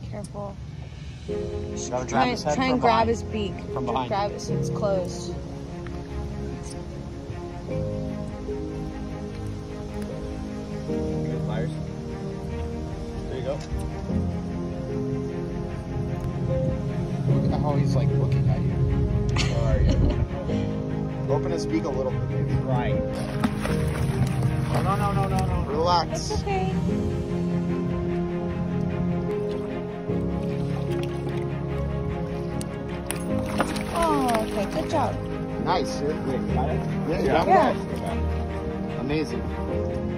Careful. Gotta grab his head Try from and grab behind. his beak. From behind. Grab it so it's closed. Good, Myers. There you go. Look at how he's like looking at you. Sorry. Open his beak a little bit, maybe. Right. No. Relax. It's okay. Oh, okay. Good job. Nice. Good. Got it? Yeah, you got Yeah. it. Amazing.